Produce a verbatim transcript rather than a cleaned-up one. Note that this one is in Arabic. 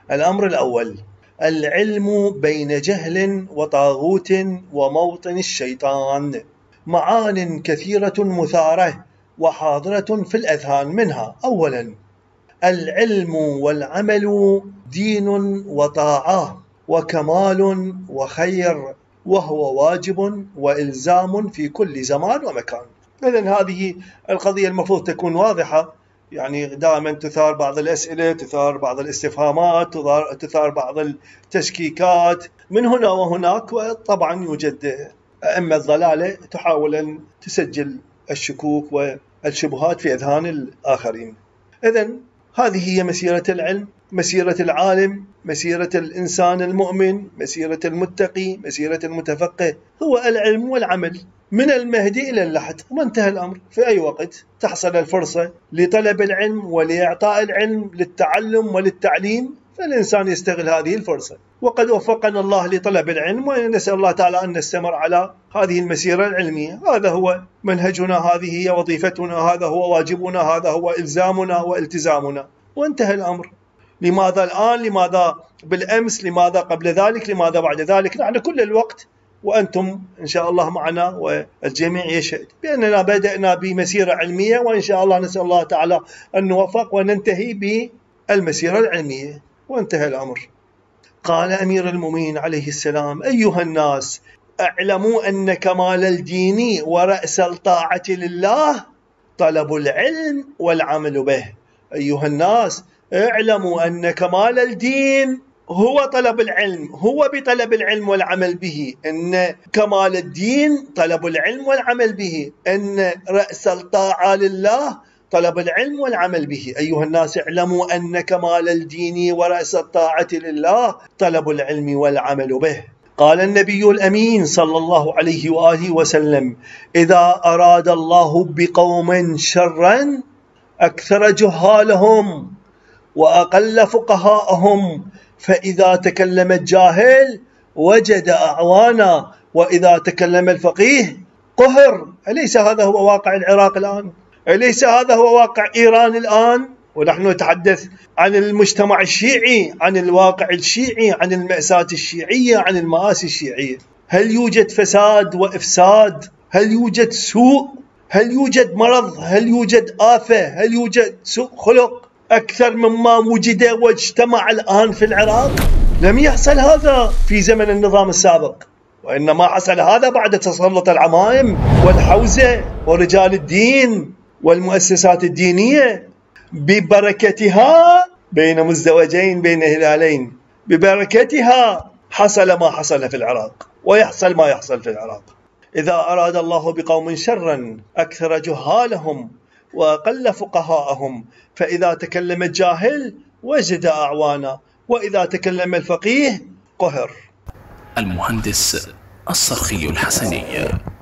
الأمر الأول: العلم بين جهل وطاغوت وموطن الشيطان. معان كثيرة مثارة وحاضرة في الأذهان، منها: أولا، العلم والعمل دين وطاعة وكمال وخير، وهو واجب وإلزام في كل زمان ومكان. إذن هذه القضية المفروض تكون واضحة. يعني دائما تثار بعض الأسئلة، تثار بعض الاستفهامات، تثار بعض التشكيكات من هنا وهناك، وطبعا يوجد أئمة الضلالة تحاول أن تسجل الشكوك والشبهات في أذهان الآخرين. إذن هذه هي مسيرة العلم، مسيرة العالم، مسيرة الإنسان المؤمن، مسيرة المتقي، مسيرة المتفقه، هو العلم والعمل من المهدي إلى اللحد، وما انتهى الأمر. في أي وقت تحصل الفرصة لطلب العلم ولإعطاء العلم، للتعلم وللتعليم، فالإنسان يستغل هذه الفرصة. وقد وفقنا الله لطلب العلم، ونسأل الله تعالى أن نستمر على هذه المسيرة العلمية. هذا هو منهجنا، هذه هي وظيفتنا، هذا هو واجبنا، هذا هو إلزامنا والتزامنا، وانتهى الأمر. لماذا الآن؟ لماذا بالأمس؟ لماذا قبل ذلك؟ لماذا بعد ذلك؟ نحن كل الوقت وأنتم إن شاء الله معنا، والجميع يشهد بأننا بدأنا بمسيرة علمية، وإن شاء الله نسأل الله تعالى أن نوفق وننتهي بالمسيرة العلمية، وانتهى الأمر. قال أمير المؤمنين عليه السلام: أيها الناس، اعلموا أن كمال الدين ورأس الطاعة لله طلب العلم والعمل به. أيها الناس، اعلموا أن كمال الدين هو طلب العلم، هو بطلب العلم والعمل به. أن كمال الدين طلب العلم والعمل به، أن رأس الطاعة لله طلب العلم والعمل به. أيها الناس، اعلموا أن كمال الدين ورأس الطاعة لله طلب العلم والعمل به. قال النبي الأمين صلى الله عليه وآله وسلم: إذا أراد الله بقوم شرا أكثر جهالهم وأقل فقهاءهم، فإذا تكلم الجاهل وجد أعوانا، وإذا تكلم الفقيه قهر. أليس هذا هو واقع العراق الآن؟ أليس هذا هو واقع إيران الآن؟ ونحن نتحدث عن المجتمع الشيعي، عن الواقع الشيعي، عن المأساة الشيعية، عن المآسي الشيعية. هل يوجد فساد وإفساد؟ هل يوجد سوء؟ هل يوجد مرض؟ هل يوجد آفة؟ هل يوجد سوء خلق أكثر مما وجد واجتمع الآن في العراق؟ لم يحصل هذا في زمن النظام السابق، وإنما حصل هذا بعد تسلط العمائم والحوزة ورجال الدين والمؤسسات الدينية، ببركتها بين مزدوجين بين هلالين، ببركتها حصل ما حصل في العراق ويحصل ما يحصل في العراق. إذا أراد الله بقوم شرا أكثر جهالهم وأقل فقهاءهم، فإذا تكلم الجاهل وجد أعوانا، وإذا تكلم الفقيه قهر. المهندس الصرخي الحسني.